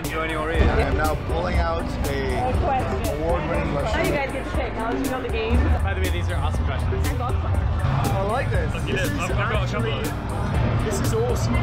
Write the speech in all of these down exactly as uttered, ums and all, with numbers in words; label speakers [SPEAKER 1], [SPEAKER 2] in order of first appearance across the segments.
[SPEAKER 1] and joining our ears.
[SPEAKER 2] I am now pulling out a award-winning
[SPEAKER 3] Now
[SPEAKER 2] mushroom.
[SPEAKER 3] you guys get to pick. I'll let you know the games.
[SPEAKER 4] By the way, these are awesome questions.
[SPEAKER 3] I'm golf player.
[SPEAKER 2] I like this.
[SPEAKER 1] Look at
[SPEAKER 2] This
[SPEAKER 1] this.
[SPEAKER 2] is
[SPEAKER 1] I've got a couple
[SPEAKER 2] actually,
[SPEAKER 1] of
[SPEAKER 2] this is awesome.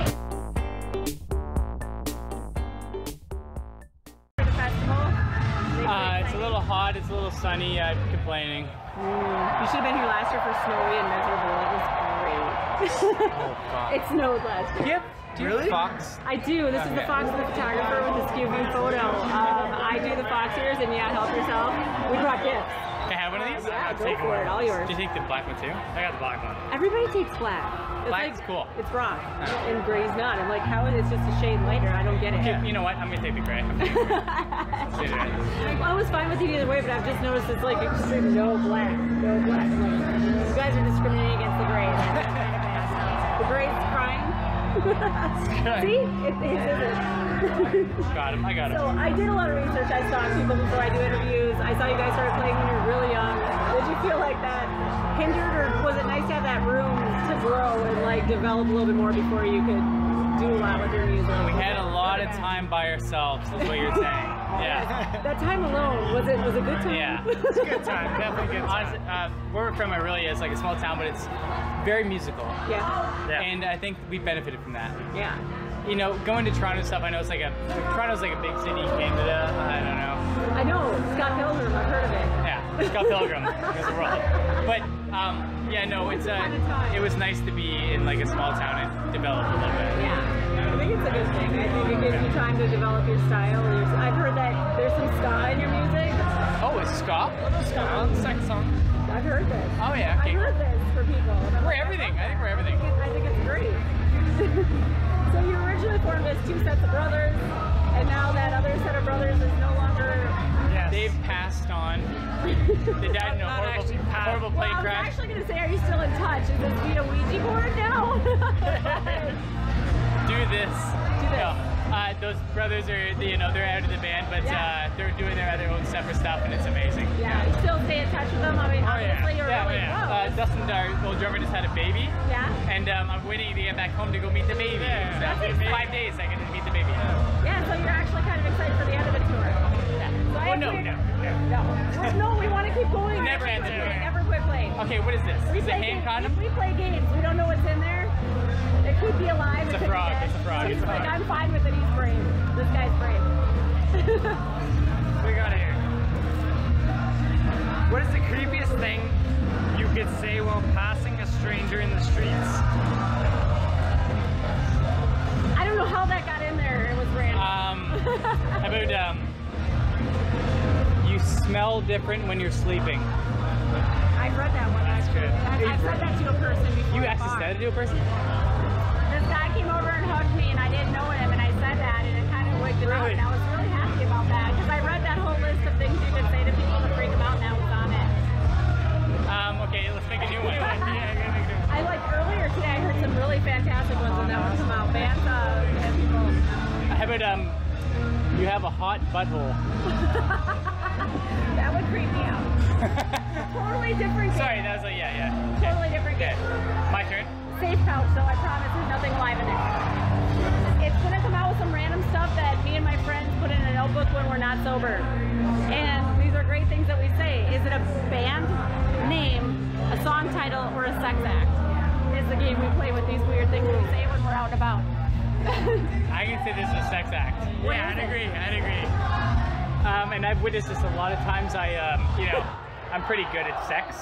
[SPEAKER 3] For the festival.
[SPEAKER 4] Uh, it's a little hot, it's a little sunny, I'm complaining.
[SPEAKER 3] Mm. You should have been here last year for snowy and miserable. It was great.
[SPEAKER 4] Oh, God.
[SPEAKER 3] It snowed last year.
[SPEAKER 4] Yep. Do you
[SPEAKER 2] Really?
[SPEAKER 4] Fox?
[SPEAKER 3] I do. This is the Fox the photographer with the Skew View photo. Um, I do the Fox ears, and yeah, help yourself. We brought gifts.
[SPEAKER 4] Can I have one of these?
[SPEAKER 3] Yeah,
[SPEAKER 4] I'll
[SPEAKER 3] go
[SPEAKER 4] take
[SPEAKER 3] for
[SPEAKER 4] one.
[SPEAKER 3] it. All yours.
[SPEAKER 4] Do you take the black one too? I got the black one.
[SPEAKER 3] Everybody takes black. It's
[SPEAKER 4] Black is
[SPEAKER 3] like,
[SPEAKER 4] cool.
[SPEAKER 3] It's rock, and gray's not. I'm like, how is it just a shade lighter? I don't get it.
[SPEAKER 4] Okay, you know what? I'm gonna take the gray. I'm taking the gray. Let's do it.
[SPEAKER 3] I was fine with it either way, but I've just noticed it's like extreme no black, no black. I'm like, you guys are discriminating against the gray. The gray's crying. See? It, it isn't.
[SPEAKER 4] Got him. I got him.
[SPEAKER 3] So I did a lot of research. I saw people before I do interviews. I saw you guys started playing when you were really young. Did you feel like that hindered, or was it nice to have that room to grow and like develop a little bit more before you could do a lot with your music?
[SPEAKER 4] We had a lot of time by ourselves, is what you're saying. Yeah.
[SPEAKER 3] That time alone, was it was a good time?
[SPEAKER 4] Yeah, it's a good time. Definitely good time. Honestly, uh, where we're from, it really is like a small town, but it's very musical.
[SPEAKER 3] Yeah.
[SPEAKER 4] Yeah. And I think we benefited from that.
[SPEAKER 3] Yeah.
[SPEAKER 4] You know, going to Toronto and stuff, I know it's like a, Toronto's like a big city in Canada, I don't know.
[SPEAKER 3] I know, Scott Pilgrim, I've heard of it.
[SPEAKER 4] Yeah, Scott Pilgrim, there's the world. But, um, yeah, no, it's a, it was nice to be in like a small town and develop a little bit.
[SPEAKER 3] Yeah, I think it's a good thing. I think it gives you time to develop your style. Your, I've heard that there's some ska in your music.
[SPEAKER 4] Oh, it's ska? Ska, oh, the second song.
[SPEAKER 3] I've heard this.
[SPEAKER 4] Oh yeah, okay.
[SPEAKER 3] I've heard this for people.
[SPEAKER 4] We're everything, I think we're everything.
[SPEAKER 3] I think it's great. So you originally formed as two sets of brothers, and now that other set of brothers is no longer...
[SPEAKER 4] Yes. They've passed on. They died in a horrible, horrible plane
[SPEAKER 3] well, I was
[SPEAKER 4] crash.
[SPEAKER 3] actually going to say, are you still in touch? Is this via Ouija board now?
[SPEAKER 4] Do this.
[SPEAKER 3] Do this.
[SPEAKER 4] No. Uh, those brothers are, you know, they're out of the band, but
[SPEAKER 3] Yeah.
[SPEAKER 4] uh, they're doing their other own separate stuff, and it's amazing.
[SPEAKER 3] Yeah, you still stay in touch with them? I mean,
[SPEAKER 4] Oh yeah,
[SPEAKER 3] obviously you're
[SPEAKER 4] yeah,
[SPEAKER 3] really
[SPEAKER 4] yeah.
[SPEAKER 3] close.
[SPEAKER 4] Uh, Dustin, our old drummer, just had a baby,
[SPEAKER 3] Yeah?
[SPEAKER 4] and um, I'm waiting to get back home to go meet the baby.
[SPEAKER 1] Yeah.
[SPEAKER 4] So
[SPEAKER 3] That's
[SPEAKER 4] in
[SPEAKER 3] exciting.
[SPEAKER 4] five days, I get to meet the baby.
[SPEAKER 3] Yeah, so you're actually kind of excited for the end of the tour.
[SPEAKER 4] Yeah.
[SPEAKER 3] So I
[SPEAKER 4] Oh
[SPEAKER 3] have
[SPEAKER 4] no,
[SPEAKER 3] weird-
[SPEAKER 4] no, no.
[SPEAKER 3] No, We're- no, we want to keep going.
[SPEAKER 4] Never
[SPEAKER 3] Never
[SPEAKER 4] ends
[SPEAKER 3] quit
[SPEAKER 4] anyway.
[SPEAKER 3] playing. Never quit playing.
[SPEAKER 4] Okay, what is this?
[SPEAKER 3] We
[SPEAKER 4] Is it a
[SPEAKER 3] play
[SPEAKER 4] hand
[SPEAKER 3] games.
[SPEAKER 4] condom?
[SPEAKER 3] We play games. We don't know what's in there. It could be alive.
[SPEAKER 4] It's
[SPEAKER 3] it
[SPEAKER 4] a
[SPEAKER 3] could
[SPEAKER 4] frog.
[SPEAKER 3] Be dead.
[SPEAKER 4] It's a frog.
[SPEAKER 3] So
[SPEAKER 4] It's
[SPEAKER 3] he's
[SPEAKER 4] a
[SPEAKER 3] like,
[SPEAKER 4] frog.
[SPEAKER 3] I'm fine with it. He's brave. This guy's brave.
[SPEAKER 1] we got here. What is the creepiest thing you could say while passing a stranger in the streets?
[SPEAKER 3] I don't know how that got in there. It was random.
[SPEAKER 4] Um, how about um, you smell different when you're sleeping.
[SPEAKER 3] I've read that one.
[SPEAKER 4] That's
[SPEAKER 3] actually.
[SPEAKER 4] good.
[SPEAKER 3] I've, I've said that to a person before.
[SPEAKER 4] You
[SPEAKER 3] in a
[SPEAKER 4] actually
[SPEAKER 3] bar.
[SPEAKER 4] said it to a person?
[SPEAKER 3] This guy came over and hugged me, and I didn't know him, and I said that, and it kind of wigged him out,
[SPEAKER 1] Really?
[SPEAKER 3] and I was really happy about that, because I read that whole list of things you could say to people to freak them out, and that was on it.
[SPEAKER 4] Um, okay, let's make a new one.
[SPEAKER 3] I like earlier today, I heard some really fantastic ones, and that would come out. Bands, uh, and people.
[SPEAKER 4] How about um, you have a hot butthole?
[SPEAKER 3] That would creep me out. Totally different game.
[SPEAKER 4] Sorry, that was like, yeah, yeah. Okay.
[SPEAKER 3] Totally different
[SPEAKER 4] Okay,
[SPEAKER 3] game.
[SPEAKER 4] my turn.
[SPEAKER 3] Safe pouch, so I promise there's nothing live in there. It's gonna come out with some random stuff that me and my friends put in a notebook when we're not sober. And these are great things that we say. Is it a band name, a song title, or a sex act? Is the game we play with these weird things we say when we're out and about.
[SPEAKER 4] I can say this is a sex act.
[SPEAKER 3] What
[SPEAKER 4] Yeah,
[SPEAKER 3] is
[SPEAKER 4] I'd
[SPEAKER 3] it?
[SPEAKER 4] agree, I'd agree. Um, and I've witnessed this a lot of times. I, um, you know, I'm pretty good at sex.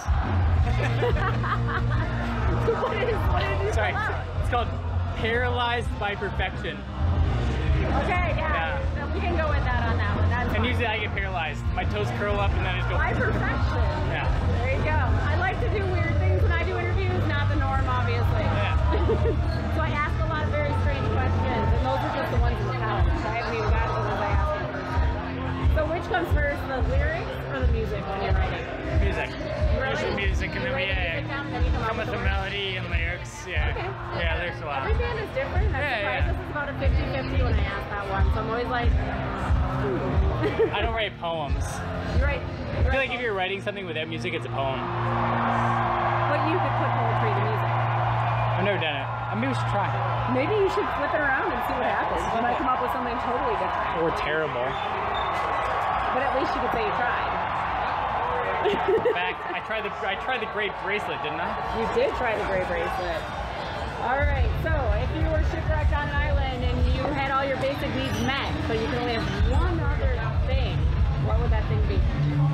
[SPEAKER 3] What is, what is it
[SPEAKER 4] Sorry,
[SPEAKER 3] about?
[SPEAKER 4] it's called Paralyzed by Perfection.
[SPEAKER 3] Okay, yeah,
[SPEAKER 4] Yeah.
[SPEAKER 3] we can go with that on that one. That's
[SPEAKER 4] And
[SPEAKER 3] fine.
[SPEAKER 4] usually I get paralyzed. My toes curl up and then I just go.
[SPEAKER 3] By perfection.
[SPEAKER 4] Yeah.
[SPEAKER 3] There you go. I like to do weird things when I do interviews, not the norm, obviously.
[SPEAKER 4] Yeah.
[SPEAKER 3] So I ask a lot of very strange questions, and those are just the ones in the couch. I haven't even got to the ones I ask in person. So which comes first, the lyrics or the music when you're writing?
[SPEAKER 4] Music.
[SPEAKER 3] Really?
[SPEAKER 4] Usually music and
[SPEAKER 3] You
[SPEAKER 4] then we
[SPEAKER 3] write the
[SPEAKER 4] uh,
[SPEAKER 3] music down and then you come
[SPEAKER 4] come
[SPEAKER 3] up
[SPEAKER 4] with
[SPEAKER 3] with
[SPEAKER 4] the
[SPEAKER 3] the words?
[SPEAKER 4] melody and lyrics. Yeah.
[SPEAKER 3] Okay.
[SPEAKER 4] Yeah, lyrics a lot.
[SPEAKER 3] Every band is different. I'm
[SPEAKER 4] Yeah,
[SPEAKER 3] surprised
[SPEAKER 4] yeah.
[SPEAKER 3] this is about a fifty fifty when I ask that one. So I'm always like, hmm.
[SPEAKER 4] I don't write poems.
[SPEAKER 3] You write,
[SPEAKER 4] I
[SPEAKER 3] you
[SPEAKER 4] feel
[SPEAKER 3] write
[SPEAKER 4] like if you're writing something without music, it's a poem.
[SPEAKER 3] But you could put poetry to music.
[SPEAKER 4] I've never done it. I mean, we should try.
[SPEAKER 3] Maybe you should flip it around and see what happens. You might come up with something totally different.
[SPEAKER 4] Or terrible.
[SPEAKER 3] But at least you could say you tried.
[SPEAKER 4] In fact, I tried the I tried the great bracelet, didn't I?
[SPEAKER 3] You did try the gray bracelet. All right, so if you were shipwrecked on an island and you had all your basic needs met, but you can only have one other thing, what would that thing be?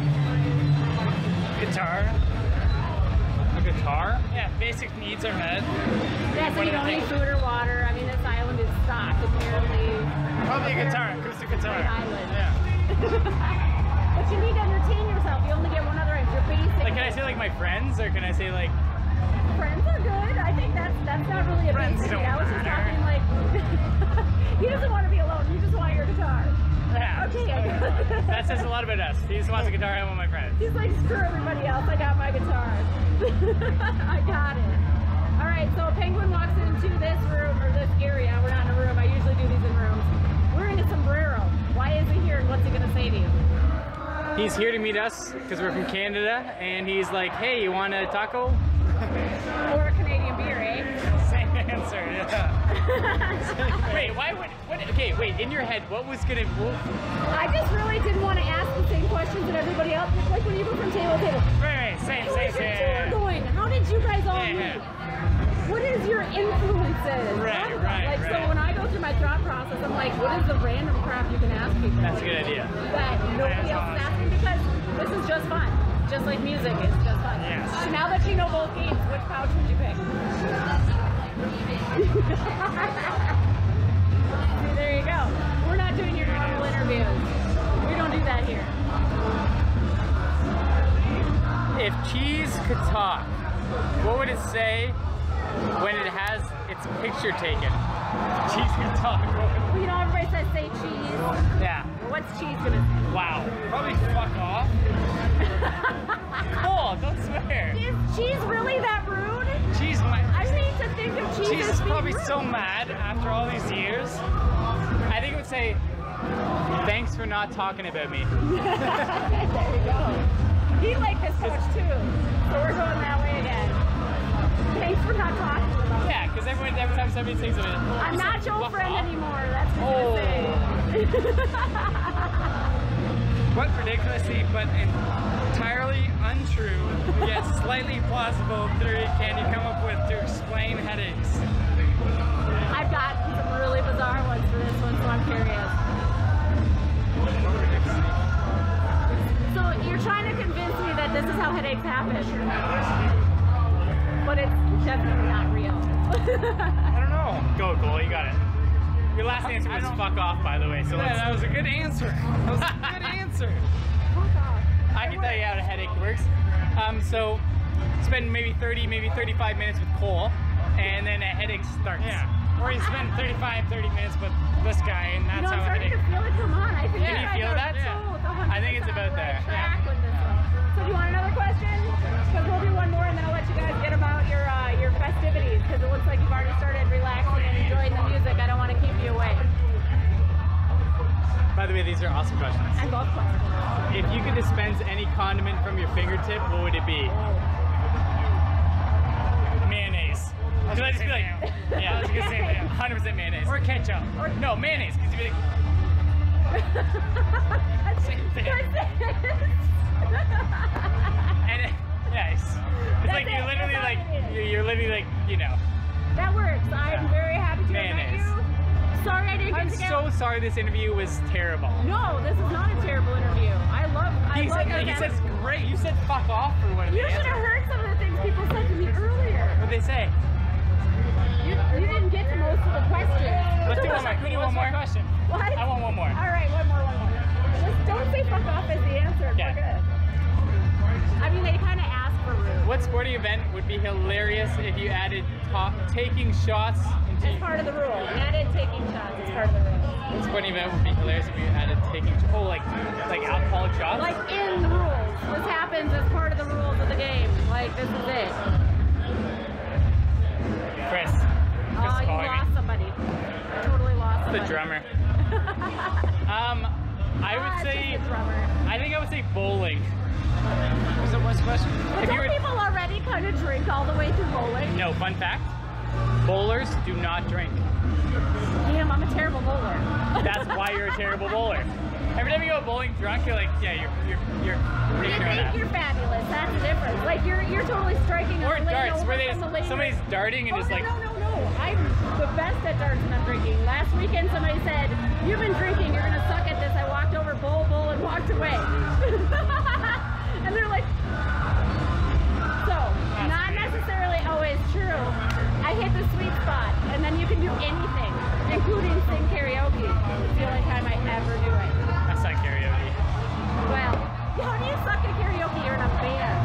[SPEAKER 4] Guitar. A guitar? Yeah, basic needs are met.
[SPEAKER 3] Yeah, so you don't need food or water. I mean, this island is stocked apparently.
[SPEAKER 4] Probably a guitar, acoustic guitar.
[SPEAKER 3] Island.
[SPEAKER 4] Yeah.
[SPEAKER 3] But you need to entertain yourself. You only get one other item. Your basic.
[SPEAKER 4] Like, can I say like my friends, or can I say like?
[SPEAKER 3] Friends are good. I think that's that's not really a
[SPEAKER 4] Friends
[SPEAKER 3] basic
[SPEAKER 4] don't
[SPEAKER 3] need. I was just
[SPEAKER 4] matter.
[SPEAKER 3] talking like he doesn't want to be alone. You just want your guitar.
[SPEAKER 4] Yeah.
[SPEAKER 3] Okay, I got it.
[SPEAKER 4] That says a lot about us. He just wants a guitar. I want my friends.
[SPEAKER 3] He's like, screw everybody else. I got my guitar. I got it. All right. So a penguin walks into this room or this area. We're not in a room. I usually do these in rooms. Wearing a sombrero. Why is he here? And what's he gonna say to you?
[SPEAKER 4] He's here to meet us because we're from Canada, and he's like, "Hey, you want a taco?"
[SPEAKER 3] Or a Canadian beer, eh?
[SPEAKER 4] Same answer, yeah. Wait, why would, what, okay, wait, in your head, what was gonna, what,
[SPEAKER 3] I just really didn't want to ask the same questions that everybody else. It's like when you go from table to table.
[SPEAKER 4] right, right, same,
[SPEAKER 3] How
[SPEAKER 4] same,
[SPEAKER 3] is your
[SPEAKER 4] same.
[SPEAKER 3] tour going? How did you guys all
[SPEAKER 4] Yeah,
[SPEAKER 3] meet?
[SPEAKER 4] yeah.
[SPEAKER 3] What is your influences?
[SPEAKER 4] Right, right,
[SPEAKER 3] Like, so
[SPEAKER 4] right.
[SPEAKER 3] when I go through my thought process, I'm like, what is the random crap you can ask people?
[SPEAKER 4] That's a good idea.
[SPEAKER 3] That nobody
[SPEAKER 4] That's
[SPEAKER 3] else is
[SPEAKER 4] awesome.
[SPEAKER 3] asking, because this is just fun. Just like music is just fun.
[SPEAKER 4] Yes.
[SPEAKER 3] So now that you know both games, which pouch would you pick? See, there you go. We're not doing your normal interviews. We don't do that here.
[SPEAKER 4] If cheese could talk, what would it say when it has its picture taken? Cheese could talk.
[SPEAKER 3] Well, you know, everybody says say cheese.
[SPEAKER 4] Yeah.
[SPEAKER 3] What's cheese gonna say?
[SPEAKER 4] Wow. Probably fuck off. Cool, don't swear.
[SPEAKER 3] Is cheese really that rude?
[SPEAKER 4] Cheese might.
[SPEAKER 3] I need to think of cheese
[SPEAKER 4] Cheese
[SPEAKER 3] as
[SPEAKER 4] is
[SPEAKER 3] being
[SPEAKER 4] probably
[SPEAKER 3] rude.
[SPEAKER 4] so mad after all these years. I think it would say, "Thanks for not talking about me."
[SPEAKER 3] There you go. He liked this coach too, so we're going that way again. Thanks for not talking about me.
[SPEAKER 4] Yeah, because everyone, every time somebody says something,
[SPEAKER 3] I'm
[SPEAKER 4] you
[SPEAKER 3] not
[SPEAKER 4] say,
[SPEAKER 3] your
[SPEAKER 4] "Fuck
[SPEAKER 3] friend
[SPEAKER 4] off."
[SPEAKER 3] anymore. That's what
[SPEAKER 4] Oh.
[SPEAKER 3] you're saying.
[SPEAKER 5] What ridiculously but entirely untrue, yet slightly plausible theory can you come up with to explain headaches?
[SPEAKER 3] I've got some really bizarre ones for this one, so I'm curious. So you're trying to convince me that this is how headaches happen, but it's definitely not real.
[SPEAKER 4] I don't know. Go, Cole, you got it. Your last answer was "fuck off," by the way. So
[SPEAKER 5] Yeah,
[SPEAKER 4] let's.
[SPEAKER 5] that was a good answer. That was a good answer.
[SPEAKER 4] I can tell you how a headache works. Um, so spend maybe thirty, maybe thirty-five minutes with Cole, and then a headache starts.
[SPEAKER 5] Yeah. Or you spend thirty-five, thirty minutes with this guy, and
[SPEAKER 3] You
[SPEAKER 5] that's
[SPEAKER 3] know, I'm
[SPEAKER 5] how a
[SPEAKER 3] starting
[SPEAKER 5] headache.
[SPEAKER 3] to feel it come on. I think
[SPEAKER 4] Yeah,
[SPEAKER 3] you
[SPEAKER 4] you
[SPEAKER 3] guys
[SPEAKER 4] feel
[SPEAKER 3] are
[SPEAKER 4] that?
[SPEAKER 3] so
[SPEAKER 4] Yeah.
[SPEAKER 3] one hundred
[SPEAKER 4] I think it's
[SPEAKER 3] percent
[SPEAKER 4] about
[SPEAKER 3] on the right
[SPEAKER 4] there.
[SPEAKER 3] track with this one. So do you want another question? Because we'll do one more, and then I'll let you guys get about your uh, your festivities, because it looks like you've already started relaxing and enjoying the music. I don't want to keep you away.
[SPEAKER 4] By the way, these are awesome questions.
[SPEAKER 3] And golf questions.
[SPEAKER 4] If you could dispense any condiment from your fingertip, what would it be? Mayonnaise. Should I just be like, yeah, I was gonna say one hundred percent mayonnaise. Or ketchup. Or no, mayonnaise, because you'd be like, same thing. And it, yeah, it's, it's
[SPEAKER 3] That's
[SPEAKER 4] like
[SPEAKER 3] it,
[SPEAKER 4] you're literally
[SPEAKER 3] that's all
[SPEAKER 4] like,
[SPEAKER 3] you needed.
[SPEAKER 4] you're, you're literally like, you know.
[SPEAKER 3] That works. I'm very happy to have met
[SPEAKER 4] Mayonnaise.
[SPEAKER 3] you. Sorry I didn't
[SPEAKER 4] I'm
[SPEAKER 3] get to get.
[SPEAKER 4] so sorry this interview was terrible.
[SPEAKER 3] No, this is not a terrible interview. I love. I
[SPEAKER 4] He
[SPEAKER 3] love
[SPEAKER 4] said,
[SPEAKER 3] your
[SPEAKER 4] he said
[SPEAKER 3] guys'-
[SPEAKER 4] it's great. You said fuck off for one of the
[SPEAKER 3] You should have
[SPEAKER 4] answers.
[SPEAKER 3] heard some of the things people said to me earlier.
[SPEAKER 4] What'd they say?
[SPEAKER 3] You, you didn't get to most of the questions.
[SPEAKER 4] Let's do one more. Can we do one more question?
[SPEAKER 3] What?
[SPEAKER 4] I want one more.
[SPEAKER 3] All right, one more, one more. Just don't say fuck off as the answer.
[SPEAKER 4] Yeah.
[SPEAKER 3] We're good. I mean, they kind of ask for rude.
[SPEAKER 4] What sporting event would be hilarious if you added ta- taking shots into
[SPEAKER 3] It's part of the rule. Added taking shots is part of the rule.
[SPEAKER 4] what sporting event would be hilarious if you added taking oh like like alcoholic shots?
[SPEAKER 3] Like in the rules. This happens as part of the rules of the game. Like this is it.
[SPEAKER 4] Chris. Chris
[SPEAKER 3] Oh, you
[SPEAKER 4] calling me.
[SPEAKER 3] lost somebody. Totally lost
[SPEAKER 4] The
[SPEAKER 3] somebody.
[SPEAKER 4] drummer. Um, I
[SPEAKER 3] Ah,
[SPEAKER 4] would
[SPEAKER 3] it's
[SPEAKER 4] say
[SPEAKER 3] just a drummer.
[SPEAKER 4] I think I would say bowling.
[SPEAKER 5] Was it what's the question?
[SPEAKER 3] But
[SPEAKER 4] If you
[SPEAKER 3] don't
[SPEAKER 4] were-
[SPEAKER 3] people already kind of drink all the way through bowling?
[SPEAKER 4] No, fun fact. Bowlers do not drink.
[SPEAKER 3] Damn, I'm a terrible bowler.
[SPEAKER 4] That's why you're a terrible bowler. Every time you go bowling drunk, you're like, yeah, you're you're you're.
[SPEAKER 3] You think you're fabulous. That's the difference. Like you're you're totally striking a
[SPEAKER 4] Or
[SPEAKER 3] lane
[SPEAKER 4] darts,
[SPEAKER 3] over
[SPEAKER 4] where they
[SPEAKER 3] from the lane.
[SPEAKER 4] somebody's darting and
[SPEAKER 3] Oh,
[SPEAKER 4] just
[SPEAKER 3] no,
[SPEAKER 4] like.
[SPEAKER 3] no, no, no. I'm the best at darts when I'm drinking. Last weekend somebody said, you've been drinking, you're gonna suck at this. I walked over, bowl, bowl, and walked away. And they're like, so, not necessarily always true. I hit the sweet spot, and then you can do anything, including sing karaoke. It's the only time I ever do it.
[SPEAKER 4] I suck karaoke.
[SPEAKER 3] Well, how do you suck at karaoke? You're in a band.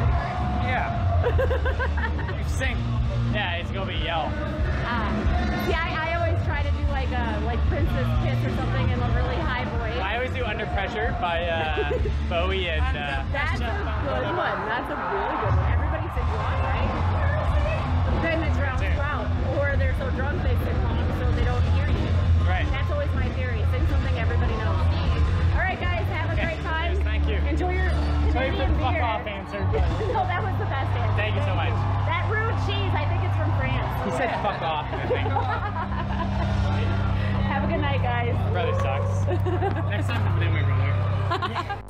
[SPEAKER 4] Yeah. You sing. Yeah, it's gonna be yell.
[SPEAKER 3] Uh, yeah, I, I always try to do like a like Princess Kiss or something in a really high voice.
[SPEAKER 4] I always do Under Pressure by uh, Bowie and. Uh,
[SPEAKER 3] That's a good one. That's a really good one. Everybody sings along, right? Then it drowns you out, or they're so drunk they sing along so they don't hear you.
[SPEAKER 4] right.
[SPEAKER 3] That's always my theory. Sing something everybody knows. All right, guys, have a
[SPEAKER 4] Okay.
[SPEAKER 3] great time.
[SPEAKER 4] Yes, thank you.
[SPEAKER 3] Enjoy your
[SPEAKER 4] Sorry for
[SPEAKER 3] Canadian
[SPEAKER 4] the fuck
[SPEAKER 3] beer.
[SPEAKER 4] off answer.
[SPEAKER 3] No, that was the best answer.
[SPEAKER 4] Thank you so much.
[SPEAKER 3] That rude cheese, I think it's from France.
[SPEAKER 4] He said fuck off. I think.
[SPEAKER 3] Have a good night, guys.
[SPEAKER 4] Brother sucks. Next time, I'm my brother.